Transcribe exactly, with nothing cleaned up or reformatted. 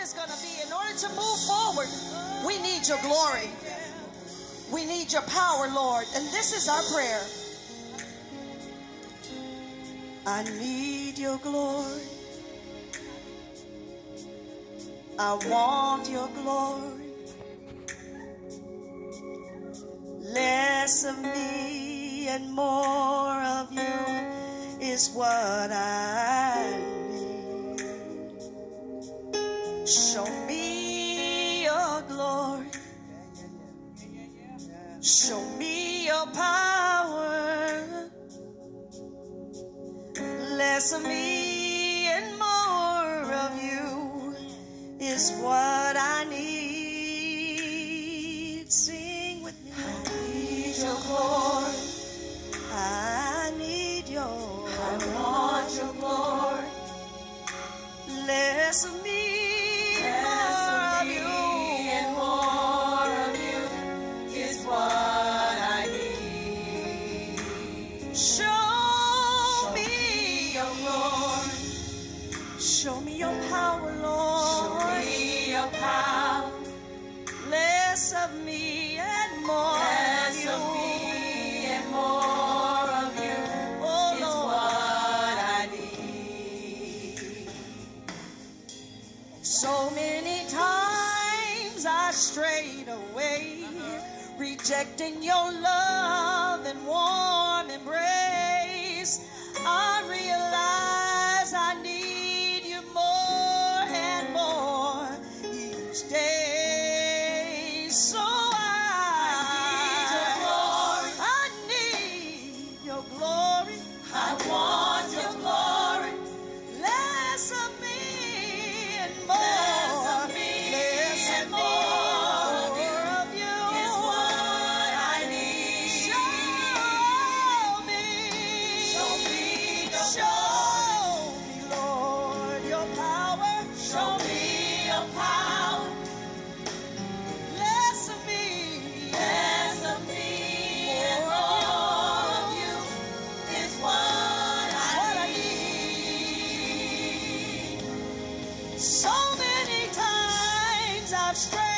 is going to be, in order to move forward, we need your glory. We need your power, Lord. And this is our prayer. I need your glory. I want your glory. Less of me and more of you is what I need. Show me your glory. Show me your power. Less of me and more of you is what I need. Sing with me. I need your glory. I need your, I want your glory. Less of me, less more of me, you, and more of you is what I need. Show, Show me your glory. Show me your power, Lord. Show me your power. Less of me and more less of you. Of me and more of you oh, is Lord. What I need. So many times I strayed away, rejecting your love and warm embrace. I realize I need you more and more each day. So I need your glory. I want your glory. Less of me and more. Less of me Less and of more of you, of you is what I need. Show me. Show me your Show me, Lord, your power. Show me your power. Less of me. Less of me and more of you is what I need. So many times I've strayed